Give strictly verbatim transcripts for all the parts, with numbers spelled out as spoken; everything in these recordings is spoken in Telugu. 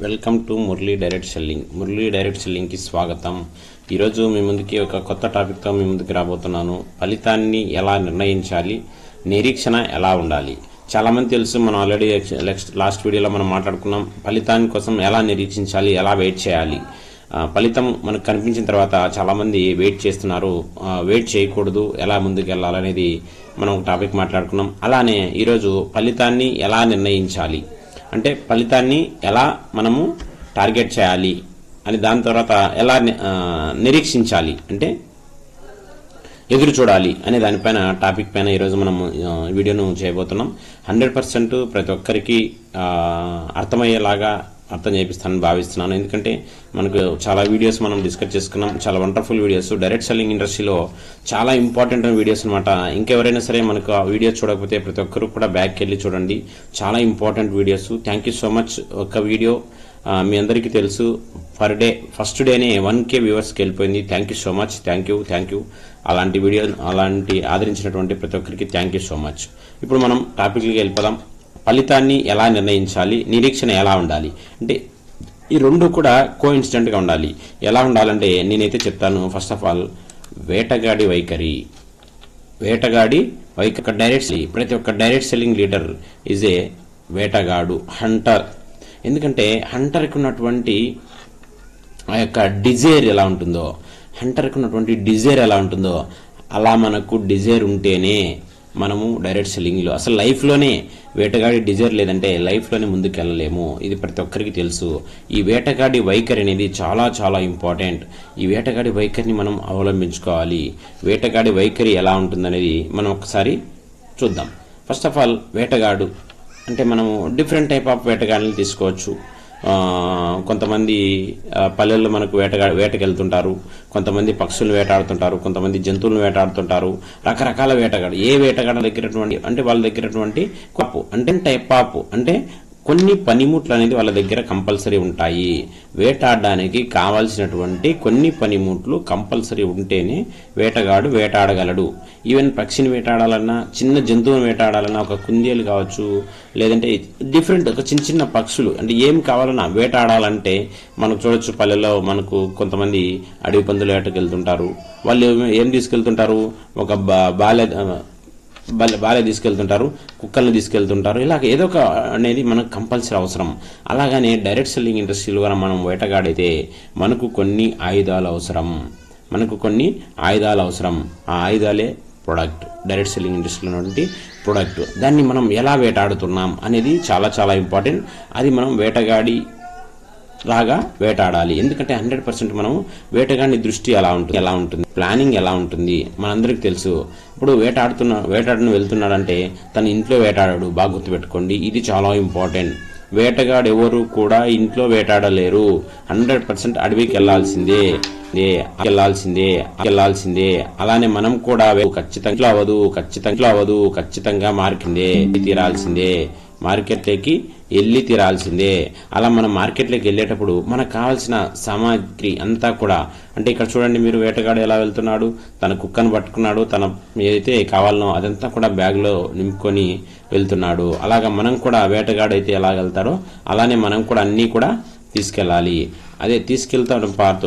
Welcome to Murali direct selling. Murali direct సెల్లింగ్కి స్వాగతం. ఈరోజు మీ ముందుకి ఒక కొత్త టాపిక్తో మీ ముందుకు రాబోతున్నాను. ఫలితాన్ని ఎలా నిర్ణయించాలి, నిరీక్షణ ఎలా ఉండాలి. చాలామంది తెలుసు, మనం ఆల్రెడీ లాస్ట్ వీడియోలో మనం మాట్లాడుకున్నాం. ఫలితాన్ని కోసం ఎలా నిరీక్షించాలి, ఎలా వెయిట్ చేయాలి. ఫలితం మనకు కనిపించిన తర్వాత చాలామంది వెయిట్ చేస్తున్నారు. వెయిట్ చేయకూడదు, ఎలా ముందుకు వెళ్ళాలనేది మనం ఒక టాపిక్ మాట్లాడుకున్నాం. అలానే ఈరోజు ఫలితాన్ని ఎలా నిర్ణయించాలి అంటే ఫలితాన్ని ఎలా మనము టార్గెట్ చేయాలి అని, దాని తర్వాత ఎలా నిరీక్షించాలి అంటే ఎదురు చూడాలి అనే దానిపైన టాపిక్ పైన ఈరోజు మనం వీడియోను చేయబోతున్నాం. హండ్రెడ్ పర్సెంట్ ప్రతి ఒక్కరికి అర్థమయ్యేలాగా అర్థం చేపిస్తానని భావిస్తున్నాను. ఎందుకంటే మనకు చాలా వీడియోస్ మనం డిస్కస్ చేసుకున్నాం, చాలా వండర్ఫుల్ వీడియోస్. డైరెక్ట్ సెల్లింగ్ ఇండస్ట్రీలో చాలా ఇంపార్టెంట్ వీడియోస్ అనమాట. ఇంకెవరైనా సరే మనకు ఆ వీడియోస్ చూడకపోతే ప్రతి ఒక్కరు కూడా బ్యాక్కి వెళ్ళి చూడండి. చాలా important videos. Thank you so much. ఒక వీడియో మీ అందరికీ తెలుసు, పర్ డే ఫస్ట్ డేనే వన్ కే వ్యూవర్స్కి వెళ్ళిపోయింది. Thank you so much. Thank you thank you అలాంటి వీడియో అలాంటి ఆదరించినటువంటి ప్రతి ఒక్కరికి థ్యాంక్ యూ సో మచ్. ఇప్పుడు మనం టాపిక్కి వెళ్ళిపోదాం. ఫలితాన్ని ఎలా నిర్ణయించాలి, నిరీక్షణ ఎలా ఉండాలి అంటే ఈ రెండు కూడా కోఇన్సిడెంట్గా ఉండాలి. ఎలా ఉండాలంటే నేనైతే చెప్తాను. ఫస్ట్ ఆఫ్ ఆల్ వేటగాడి వైఖరి. వేటగాడి వైఖరి డైరెక్ట్ ప్రతి ఒక్క direct selling leader is a వేటగాడు, హంటర్. ఎందుకంటే హంటర్కి ఉన్నటువంటి ఆ యొక్క డిజైర్ ఎలా ఉంటుందో, హంటర్కి ఉన్నటువంటి డిజైర్ ఎలా ఉంటుందో అలా మనకు డిజైర్ ఉంటేనే మనము డైరెక్ట్ సెల్లింగ్లో అసలు లైఫ్లోనే వేటగాడి డిజైర్ లేదంటే లైఫ్లోనే ముందుకు వెళ్ళలేము. ఇది ప్రతి ఒక్కరికి తెలుసు. ఈ వేటగాడి వైఖరి అనేది చాలా చాలా ఇంపార్టెంట్. ఈ వేటగాడి వైఖరిని మనం అవలంబించుకోవాలి. వేటగాడి వైఖరి ఎలా ఉంటుందనేది మనం ఒకసారి చూద్దాం. ఫస్ట్ ఆఫ్ ఆల్ వేటగాడు అంటే మనము డిఫరెంట్ టైప్ ఆఫ్ వేటగాడిని తీసుకోవచ్చు. కొంతమంది పల్లెల్లో మనకు వేటగా వేటకెళ్తుంటారు, కొంతమంది పక్షులను వేటాడుతుంటారు, కొంతమంది జంతువులను వేటాడుతుంటారు. రకరకాల వేటగాడు. ఏ వేటగాడ దగ్గరటువంటి అంటే వాళ్ళ దగ్గరటువంటి కప్పు అంటే టైప్ ఆఫ్ అంటే కొన్ని పనిముట్లు అనేది వాళ్ళ దగ్గర కంపల్సరీ ఉంటాయి. వేటాడడానికి కావాల్సినటువంటి కొన్ని పనిముట్లు కంపల్సరీ ఉంటేనే వేటగాడు వేటాడగలడు. ఈవెన్ పక్షిని వేటాడాలన్నా, చిన్న జంతువుని వేటాడాలన్నా, ఒక కుందేలు కావచ్చు, లేదంటే డిఫరెంట్ ఒక చిన్న చిన్న పక్షులు అంటే ఏం కావాలన్నా వేటాడాలంటే మనకు చూడొచ్చు. పల్లెల్లో మనకు కొంతమంది అడవి పందులు వేటకెళ్తుంటారు. వాళ్ళు ఏం తీసుకెళ్తుంటారు, ఒక బాలె బాలే బాలే తీసుకెళ్తుంటారు, కుక్కల్ని తీసుకెళ్తుంటారు. ఇలాగ ఏదో ఒక అనేది మనకు కంపల్సరీ అవసరం. అలాగనే డైరెక్ట్ సెల్లింగ్ ఇండస్ట్రీలో కూడా మనం వేటగాడైతే మనకు కొన్ని ఆయుధాలు అవసరం. మనకు కొన్ని ఆయుధాలు అవసరం. ఆ ఆయుధాలే ప్రొడక్ట్. డైరెక్ట్ సెల్లింగ్ ఇండస్ట్రీలో ఉన్నటువంటి ప్రొడక్ట్. దాన్ని మనం ఎలా వేటాడుతున్నాం అనేది చాలా చాలా ఇంపార్టెంట్. అది మనం వేటగాడి లాగా వేటాడాలి. ఎందుకంటే హండ్రెడ్ పర్సెంట్ మనం వేటగాడిని దృష్టి ఎలా ఉంటుంది ఎలా ఉంటుంది ప్లానింగ్ ఎలా ఉంటుంది మనందరికి తెలుసు. ఇప్పుడు వేటాడుతున్న వేటాడని వెళ్తున్నాడంటే తన ఇంట్లో వేటాడాడు. బాగా గుర్తుపెట్టుకోండి, ఇది చాలా ఇంపార్టెంట్. వేటగాడు ఎవరు కూడా ఇంట్లో వేటాడలేరు. హండ్రెడ్ పర్సెంట్ అడవికి వెళ్లాల్సిందే వెళ్లాల్సిందే వెళ్లాల్సిందే అలానే మనం కూడా ఖచ్చితంగా అవ్వదు ఖచ్చితంగా అవ్వదు ఖచ్చితంగా మార్కిందే తీరాల్సిందే. మార్కెట్లోకి వెళ్ళి తీరాల్సిందే. అలా మనం మార్కెట్లోకి వెళ్ళేటప్పుడు మనకు కావాల్సిన సామాగ్రి అంతా కూడా అంటే ఇక్కడ చూడండి, మీరు వేటగాడు ఎలా వెళ్తున్నాడు, తన కుక్కను పట్టుకున్నాడు, తన ఏదైతే కావాలనో అదంతా కూడా బ్యాగ్లో నింపుకొని వెళ్తున్నాడు. అలాగా మనం కూడా వేటగాడు అయితే ఎలా వెళ్తాడో అలానే మనం కూడా అన్నీ కూడా తీసుకెళ్ళాలి. అదే తీసుకెళ్తాం పాటు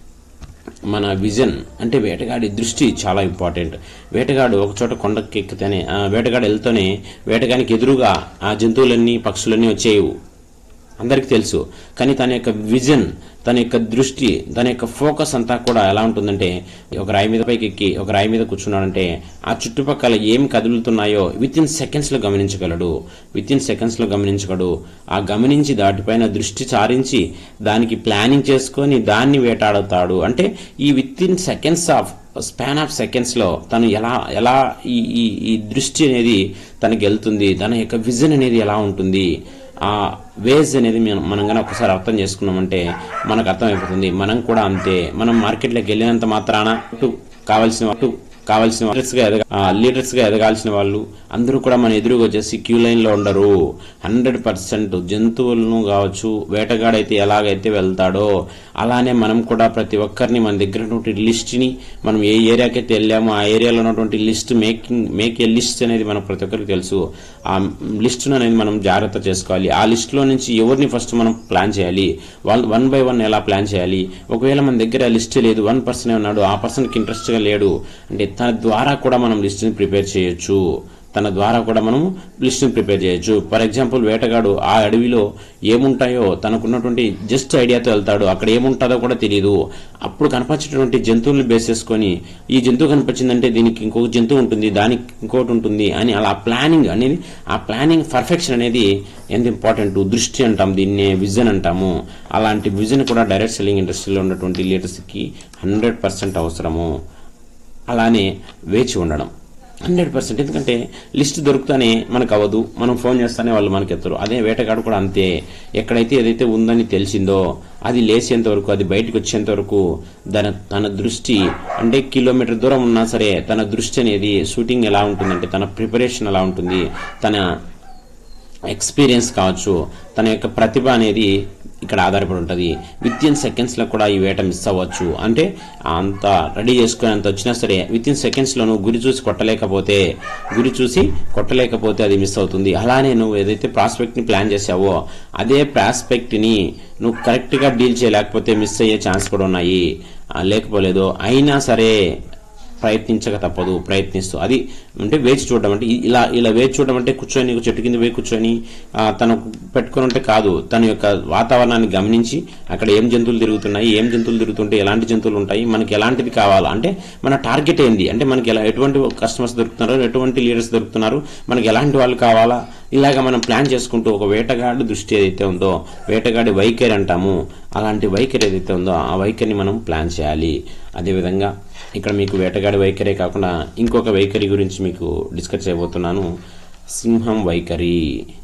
మన విజన్ అంటే వేటగాడి దృష్టి చాలా ఇంపార్టెంట్. వేటగాడు ఒక చోట కొండకి ఎక్కితేనే వేటగాడు వెళ్తూనే వేటగానికి ఎదురుగా ఆ జంతువులన్నీ పక్షులన్నీ వచ్చేయవు, అందరికీ తెలుసు. కానీ తన యొక్క విజన్, తన యొక్క దృష్టి, తన యొక్క ఫోకస్ అంతా కూడా ఎలా ఉంటుందంటే ఒక రాయి మీద పైకి ఎక్కి ఒక రాయి మీద కూర్చున్నాడంటే ఆ చుట్టుపక్కల ఏం కదులుతున్నాయో విత్ ఇన్ సెకండ్స్లో గమనించగలడు. విత్ ఇన్ సెకండ్స్లో గమనించగలడు. ఆ గమనించి దాటిపైన దృష్టి సారించి దానికి ప్లానింగ్ చేసుకొని దాన్ని వేటాడుతాడు. అంటే ఈ within seconds of span of సెకండ్స్లో తను ఎలా ఎలా ఈ ఈ దృష్టి అనేది తనకి వెళ్తుంది, తన యొక్క విజన్ అనేది ఎలా ఉంటుంది, ఆ వేజ్ అనేది మనం కానీ ఒకసారి అర్థం చేసుకున్నామంటే మనకు అర్థమైపోతుంది. మనం కూడా అంతే. మనం మార్కెట్లోకి వెళ్ళినంత మాత్రాన కావాల్సిన కావాల్సిన లీడర్స్ గా ఎదగ లీడర్స్ గా ఎదగాల్సిన వాళ్ళు అందరూ కూడా మన ఎదురుగా వచ్చేసి క్యూ లైన్ లో ఉండరు. హండ్రెడ్ పర్సెంట్ జంతువులను కావచ్చు, వేటగాడైతే ఎలాగైతే వెళ్తాడో అలానే మనం కూడా ప్రతి ఒక్కరిని మన దగ్గర ఉన్నటువంటి లిస్ట్ ని మనం ఏ ఏరియాకి అయితే వెళ్ళామో ఆ ఏరియాలో ఉన్నటువంటి list making make a list అనేది మనకు ప్రతి ఒక్కరికి తెలుసు. ఆ లిస్ట్ అనేది మనం జాగ్రత్త చేసుకోవాలి. ఆ లిస్ట్ లో నుంచి ఎవరిని ఫస్ట్ మనం ప్లాన్ చేయాలి, వాళ్ళు వన్ బై వన్ ఎలా ప్లాన్ చేయాలి. ఒకవేళ మన దగ్గర లిస్ట్ లేదు, వన్ పర్సన్ ఉన్నాడు, ఆ పర్సన్కి ఇంట్రెస్ట్ గా లేడు అంటే తన ద్వారా కూడా మనం లిస్ట్ ని ప్రిపేర్ చేయొచ్చు. తన ద్వారా కూడా మనం లిస్ట్ ని ప్రిపేర్ చేయొచ్చు. ఫర్ ఎగ్జాంపుల్ వేటగాడు ఆ అడవిలో ఏముంటాయో తనకున్నటువంటి జస్ట్ ఐడియాతో వెళ్తాడు. అక్కడ ఏముంటుందో కూడా తెలియదు. అప్పుడు కనపరిచేటువంటి జంతువుల్ని బేస్ చేసుకొని ఈ జంతువు కనిపించిందంటే దీనికి ఇంకొక జంతువు ఉంటుంది, దానికి ఇంకోటి ఉంటుంది అని అలా ప్లానింగ్ అనేది, ఆ ప్లానింగ్ పర్ఫెక్షన్ అనేది ఎంత ఇంపార్టెంట్. దృష్టి అంటాం దీన్ని, విజన్ అంటాము. అలాంటి విజన్ కూడా డైరెక్ట్ సెల్లింగ్ ఇండస్ట్రీలో ఉన్నటువంటి లీడర్స్కి హండ్రెడ్ పర్సెంట్ అవసరము. అలానే వేచి ఉండడం హండ్రెడ్ పర్సెంట్. ఎందుకంటే లిస్ట్ దొరుకుతానే మనకు అవ్వదు, మనం ఫోన్ చేస్తానే వాళ్ళు మనకి ఎత్తరు. అదే వేటగాడు కూడా అంతే. ఎక్కడైతే ఏదైతే ఉందని తెలిసిందో అది లేచేంత వరకు, అది బయటకు వచ్చేంత వరకు తన తన దృష్టి అంటే కిలోమీటర్ దూరం ఉన్నా సరే తన దృష్టి అనేది షూటింగ్ ఎలా ఉంటుందంటే తన ప్రిపరేషన్ ఎలా ఉంటుంది, తన ఎక్స్పీరియన్స్ కావచ్చు, తన యొక్క ప్రతిభ అనేది ఇక్కడ ఆధారపడి ఉంటుంది. విత్ ఇన్ సెకండ్స్ లో కూడా ఈ వేట మిస్ అవ్వచ్చు. అంటే అంత రెడీ చేసుకుని అంత వచ్చినా సరే విత్ ఇన్ సెకండ్స్ లో నువ్వు గురి చూసి కొట్టలేకపోతే గురి చూసి కొట్టలేకపోతే అది మిస్ అవుతుంది. అలానే నువ్వు ఏదైతే ప్రాస్పెక్ట్ ని ప్లాన్ చేసావో అదే ప్రాస్పెక్ట్ ని నువ్వు కరెక్ట్ గా డీల్ చేయలేకపోతే మిస్ అయ్యే ఛాన్స్ కూడా ఉన్నాయి. లేకపోలేదు అయినా సరే ప్రయత్నించక తప్పదు. ప్రయత్నిస్తూ అది అంటే వేచి చూడడం అంటే ఇలా ఇలా వేచి చూడడం అంటే కూర్చొని చెట్టు కింద పోయి కూర్చొని తను పెట్టుకుని ఉంటే కాదు. తన యొక్క వాతావరణాన్ని గమనించి అక్కడ ఏం జంతువులు తిరుగుతున్నాయి, ఏం జంతువులు తిరుగుతుంటే ఎలాంటి జంతువులు ఉంటాయి, మనకి ఎలాంటిది కావాలా, అంటే మన టార్గెట్ ఏంది, అంటే మనకి ఎలా ఎటువంటి కస్టమర్స్ దొరుకుతున్నారు, ఎటువంటి లీడర్స్ దొరుకుతున్నారు, మనకి ఎలాంటి వాళ్ళు కావాలా, ఇలాగ మనం ప్లాన్ చేసుకుంటూ ఒక వేటగాడి దృష్టి ఏదైతే ఉందో, వేటగాడి వైఖరి అంటాము, అలాంటి వైఖరి ఏదైతే ఉందో ఆ వైఖరిని మనం ప్లాన్ చేయాలి. అదేవిధంగా ఇక్కడ మీకు వేటగాడి వైఖరే కాకుండా ఇంకొక వైఖరి గురించి మీకు డిస్కస్ చేయబోతున్నాను. సింహం వైఖరి.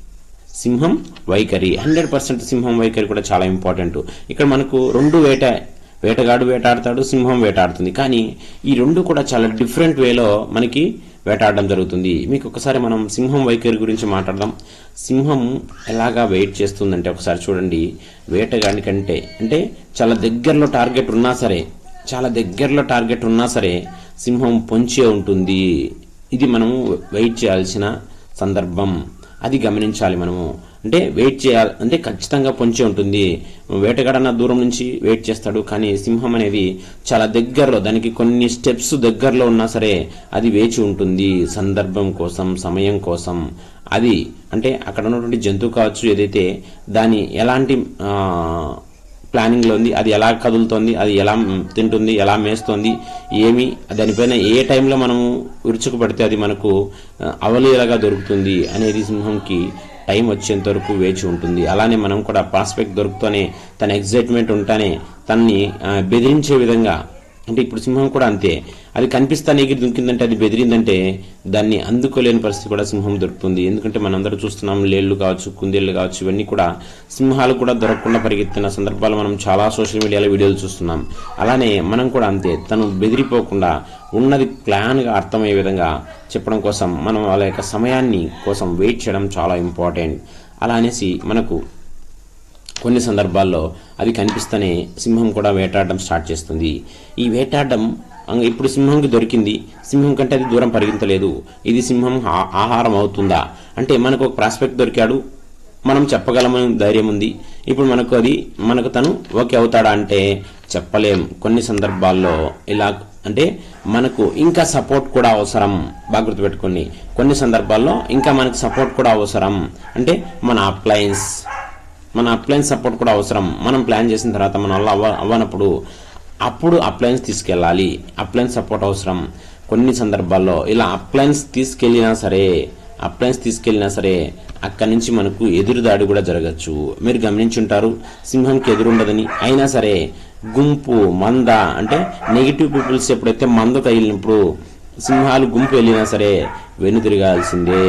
సింహం వైఖరి హండ్రెడ్ పర్సెంట్ సింహం వైఖరి కూడా చాలా ఇంపార్టెంట్. ఇక్కడ మనకు రెండు వేట వేటగాడు వేటాడతాడు, సింహం వేటాడుతుంది. కానీ ఈ రెండు కూడా చాలా డిఫరెంట్ వేలో మనకి వేటాడడం జరుగుతుంది. మీకు ఒకసారి మనం సింహం వైఖరి గురించి మాట్లాడదాం. సింహం ఎలాగా వెయిట్ చేస్తుందంటే ఒకసారి చూడండి. వేటగాడి కంటే అంటే చాలా దగ్గరలో టార్గెట్ ఉన్నా సరే చాలా దగ్గరలో టార్గెట్ ఉన్నా సరే సింహం పొంచే ఉంటుంది. ఇది మనము వెయిట్ చేయాల్సిన సందర్భం, అది గమనించాలి మనము. అంటే వెయిట్ చేయాలి అంటే ఖచ్చితంగా పొంచి ఉంటుంది. వేటగాడన్న దూరం నుంచి వెయిట్ చేస్తాడు, కానీ సింహం అనేది చాలా దగ్గరలో, దానికి కొన్ని స్టెప్స్ దగ్గరలో ఉన్నా సరే అది వేచి ఉంటుంది సందర్భం కోసం, సమయం కోసం. అది అంటే అక్కడ ఉన్నటువంటి జంతువు కావచ్చు, ఏదైతే దాని ఎలాంటి ప్లానింగ్ లో ఉంది, అది ఎలా కదులుతోంది, అది ఎలా తింటుంది, ఎలా మేస్తోంది, ఏమి దానిపైన ఏ టైంలో మనము విరుచుకు పడితే అది మనకు అవలీలగా దొరుకుతుంది అనేది సింహంకి టైం వచ్చేంత వరకు వేచి ఉంటుంది. అలానే మనం కూడా ప్రాస్పెక్ట్ దొరుకుతూనే తన ఎగ్జైట్మెంట్ ఉంటానే తనని బెదిరించే విధంగా, అంటే ఇప్పుడు సింహం కూడా అంతే, అది కనిపిస్తానే ఎగిరి దుంకిందంటే అది బెదిరిందంటే దాన్ని అందుకోలేని పరిస్థితి కూడా సింహం దొరుకుతుంది. ఎందుకంటే మనందరూ చూస్తున్నాం, లేళ్లు కావచ్చు, కుందేళ్లు కావచ్చు, ఇవన్నీ కూడా సింహాలు కూడా దొరకకుండా పరిగెత్తిన సందర్భాలు మనం చాలా సోషల్ మీడియాలో వీడియోలు చూస్తున్నాం. అలానే మనం కూడా అంతే, తను బెదిరిపోకుండా ఉన్నది ప్లాన్ గా అర్థమయ్యే విధంగా చెప్పడం కోసం మనం వాళ్ళ యొక్క సమయాన్ని కోసం వెయిట్ చేయడం చాలా ఇంపార్టెంట్. అలా అనేసి మనకు కొన్ని సందర్భాల్లో అది కనిపిస్తేనే సింహం కూడా వేటాడడం స్టార్ట్ చేస్తుంది. ఈ వేటాడడం ఇప్పుడు సింహంకి దొరికింది, సింహం కంటే అది దూరం పరిగెత్తలేదు, ఇది సింహం ఆహారం అవుతుందా అంటే మనకు ఒక ప్రాస్పెక్ట్ దొరికాడు, మనం చెప్పగలమని ధైర్యం ఉంది. ఇప్పుడు మనకు అది మనకు తను ఓకే అవుతాడా అంటే చెప్పలేం. కొన్ని సందర్భాల్లో ఇలా అంటే మనకు ఇంకా సపోర్ట్ కూడా అవసరం. బాగా గుర్తుపెట్టుకోండి, కొన్ని సందర్భాల్లో ఇంకా మనకు సపోర్ట్ కూడా అవసరం. అంటే మన అప్లయన్స్ మన అప్లయన్స్ సపోర్ట్ కూడా అవసరం. మనం ప్లాన్ చేసిన తర్వాత మన వల్ల అవ్వ అవ్వనప్పుడు అప్పుడు అప్లయన్స్ తీసుకెళ్ళాలి, అప్లయన్స్ సపోర్ట్ అవసరం. కొన్ని సందర్భాల్లో ఇలా అప్లయన్స్ తీసుకెళ్ళినా సరే అప్లయన్స్ తీసుకెళ్ళినా సరే అక్కడి నుంచి మనకు ఎదురుదాడి కూడా జరగచ్చు. మీరు గమనించుంటారు, సింహంకి ఎదురుండదని, అయినా సరే గుంపు మంద అంటే నెగిటివ్ పీపుల్స్ ఎప్పుడైతే మంద తగిలినప్పుడు సింహాలు గుంపు వెళ్ళినా సరే వెనుదిరగాల్సిందే.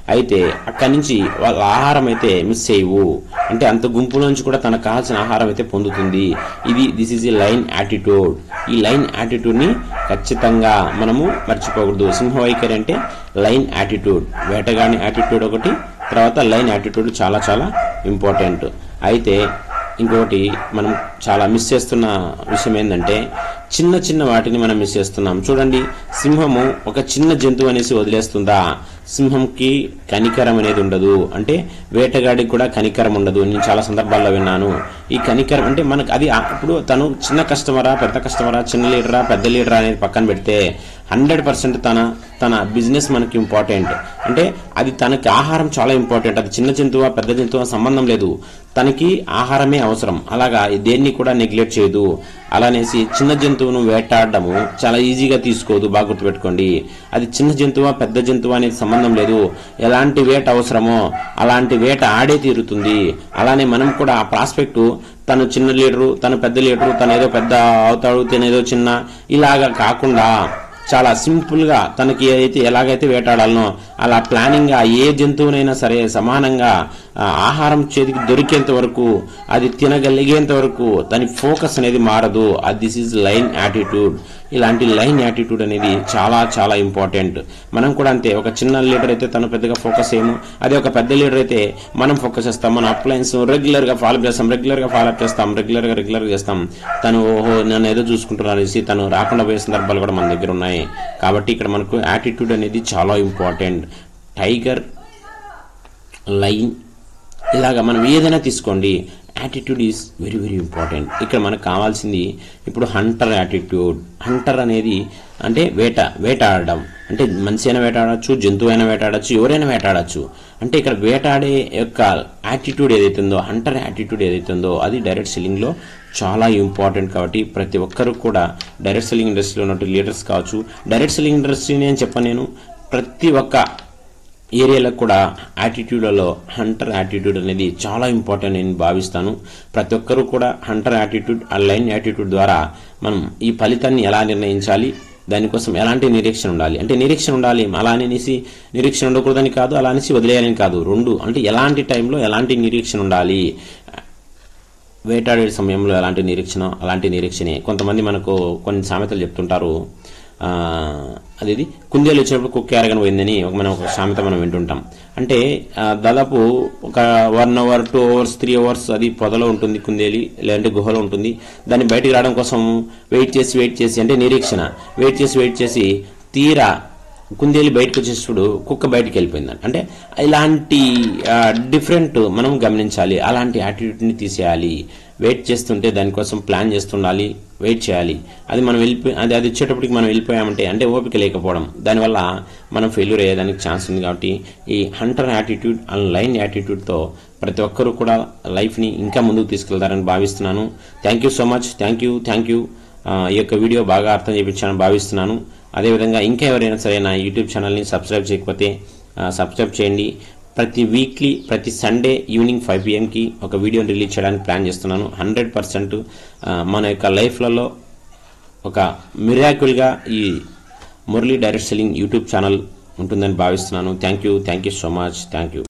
అయితే అక్కడి నుంచి వాళ్ళ ఆహారం అయితే మిస్ చేయవు, అంటే అంత గుంపు నుంచి కూడా తనకు కావాల్సిన ఆహారం అయితే పొందుతుంది. ఇది this is a lion attitude. ఈ లైన్ యాటిట్యూడ్ని ఖచ్చితంగా మనము మర్చిపోకూడదు. సింహ వైఖరి అంటే లైన్ యాటిట్యూడ్, వేటగాని యాటిట్యూడ్ ఒకటి, తర్వాత లైన్ యాటిట్యూడ్ చాలా చాలా ఇంపార్టెంట్. అయితే ఇంకొకటి మనం చాలా మిస్ చేస్తున్న విషయం ఏంటంటే చిన్న చిన్న వాటిని మనం మిస్ చేస్తున్నాం. చూడండి, సింహము ఒక చిన్న జంతువు అనేసి వదిలేస్తుందా? సింహంకి కనికరం అనేది ఉండదు, అంటే వేటగాడికి కూడా కనికరం ఉండదు. నేను చాలా సందర్భాల్లో విన్నాను. ఈ కనికరం అంటే మనకు అది ఇప్పుడు తను చిన్న కస్టమరా పెద్ద కస్టమరా, చిన్న లీడరా పెద్ద లీడరా అనేది పక్కన పెడితే హండ్రెడ్ పర్సెంట్ తన తన బిజినెస్ మనకి ఇంపార్టెంట్. అంటే అది తనకి ఆహారం చాలా ఇంపార్టెంట్. అది చిన్న జంతువా పెద్ద జంతువా సంబంధం లేదు, తనకి ఆహారమే అవసరం. అలాగా దేన్ని కూడా నెగ్లెక్ట్ చేయదు. అలానేసి చిన్న జంతువును వేటాడము చాలా ఈజీగా తీసుకోదు. బాగా గుర్తుపెట్టుకోండి, అది చిన్న జంతువా పెద్ద జంతువా అనేది సంబంధం లేదు. ఎలాంటి వేట అవసరమో అలాంటి వేట ఆడే తీరుతుంది. అలానే మనం కూడా ఆ ప్రాస్పెక్టు తను చిన్న లీడరు తను పెద్ద లీడరు, తను ఏదో పెద్ద అవుతాడు తనేదో చిన్న, ఇలాగా కాకుండా చాలా సింపుల్ గా తనకి ఏదైతే ఎలాగైతే వేటాడాలనో అలా ప్లానింగ్ గా ఏ జంతువునైనా సరే సమానంగా ఆహారం చేతికి దొరికేంత వరకు, అది తినగలిగేంత వరకు దాని ఫోకస్ అనేది మారదు. This is lion attitude. ఇలాంటి లైన్ యాటిట్యూడ్ అనేది చాలా చాలా ఇంపార్టెంట్. మనం కూడా అంతే. ఒక చిన్న లీడర్ అయితే తను పెద్దగా ఫోకస్ చేయము, అదే ఒక పెద్ద లీడర్ అయితే మనం ఫోకస్ చేస్తాం. మన అప్లయన్స్ రెగ్యులర్ గా ఫాలో చేస్తాం, రెగ్యులర్ గా ఫాలో చేస్తాం, రెగ్యులర్ గా రెగ్యులర్ గా చేస్తాం. తను ఓహో నన్ను ఏదో చూసుకుంటున్నాను అనేసి తను రాకుండా పోయే సందర్భాలు కూడా మన దగ్గర ఉన్నాయి. కాబట్టి ఇక్కడ మనకు యాటిట్యూడ్ అనేది చాలా ఇంపార్టెంట్. టైగర్, లైన్, ఇలాగా మనం ఏదైనా తీసుకోండి, attitude is very very important. ఇక్కడ మనకు కావాల్సింది ఇప్పుడు హంటర్ యాటిట్యూడ్. హంటర్ అనేది అంటే వేట వేటాడడం, అంటే మనిషి అయినా వేటాడచ్చు, జంతువు అయినా వేటాడచ్చు, ఎవరైనా వేటాడచ్చు. అంటే ఇక్కడ వేటాడే యొక్క యాటిట్యూడ్ ఏదైతుందో, హంటర్ యాటిట్యూడ్ ఏదైతుందో అది డైరెక్ట్ సెల్లింగ్లో చాలా ఇంపార్టెంట్. కాబట్టి ప్రతి ఒక్కరు కూడా డైరెక్ట్ సెల్లింగ్ ఇండస్ట్రీలో ఉన్నట్టు లీడర్స్ కావచ్చు, డైరెక్ట్ సెల్లింగ్ ఇండస్ట్రీని అని చెప్పను నేను, ప్రతి ఒక్క ఏరియాలకు కూడా యాటిట్యూడ్లలో హంటర్ యాటిట్యూడ్ అనేది చాలా ఇంపార్టెంట్ నేను భావిస్తాను. ప్రతి ఒక్కరూ కూడా హంటర్ యాటిట్యూడ్, ఆ లైన్ యాటిట్యూడ్ ద్వారా మనం ఈ ఫలితాన్ని ఎలా నిర్ణయించాలి, దానికోసం ఎలాంటి నిరీక్షణ ఉండాలి, అంటే నిరీక్షణ ఉండాలి, అలా అనేసి నిరీక్షణ ఉండకూడదని కాదు, అలా అనేసి వదిలేయాలని కాదు, రెండు. అంటే ఎలాంటి టైంలో ఎలాంటి నిరీక్షణ ఉండాలి, వేటాడే సమయంలో ఎలాంటి నిరీక్షణ, అలాంటి నిరీక్షణే. కొంతమంది మనకు కొన్ని సామెతలు చెప్తుంటారు. అదేది కుందేలు వచ్చినప్పుడు కుక్క ఎరగని పోయిందని ఒక మనం ఒక సామెత మనం వింటుంటాం. అంటే దాదాపు ఒక one hour two hours three hours అది పొదలో ఉంటుంది కుందేలి, లేదంటే గుహలో ఉంటుంది. దాన్ని బయటికి రావడం కోసం వెయిట్ చేసి వెయిట్ చేసి అంటే నిరీక్షణ వెయిట్ చేసి వెయిట్ చేసి తీరా కుందేలి బయటకు వచ్చేటప్పుడు కుక్క బయటికి వెళ్ళిపోయిందని. అంటే ఇలాంటి డిఫరెంట్ మనం గమనించాలి. అలాంటి యాటిట్యూడ్ని తీసేయాలి. వెయిట్ చేస్తుంటే దానికోసం ప్లాన్ చేస్తుండాలి, వెయిట్ చేయాలి. అది మనం వెళ్ళిపోయి అది అది వచ్చేటప్పటికి మనం వెళ్ళిపోయామంటే అంటే ఓపిక లేకపోవడం, దానివల్ల మనం ఫెయిల్యూర్ అయ్యేదానికి ఛాన్స్ ఉంది. కాబట్టి ఈ హంటర్ యాటిట్యూడ్ అండ్ లైన్ యాటిట్యూడ్తో ప్రతి ఒక్కరూ కూడా లైఫ్ని ఇంకా ముందుకు తీసుకెళ్తారని భావిస్తున్నాను. Thank you so much. Thank you thank you ఈ యొక్క వీడియో బాగా అర్థం చేయించాలని భావిస్తున్నాను. అదేవిధంగా ఇంకా ఎవరైనా సరే నా యూట్యూబ్ ఛానల్ని సబ్స్క్రైబ్ చేయకపోతే సబ్స్క్రైబ్ చేయండి. ప్రతి వీక్లీ ప్రతి సండే ఈవినింగ్ ఫైవ్ పిఎంకి ఒక వీడియోని రిలీజ్ చేయడానికి ప్లాన్ చేస్తున్నాను. హండ్రెడ్ పర్సెంట్ మన యొక్క లైఫ్లలో ఒక మిరాకిల్గా ఈ Murali direct selling YouTube channel ఉంటుందని భావిస్తున్నాను. Thank you thank you so much. Thank you.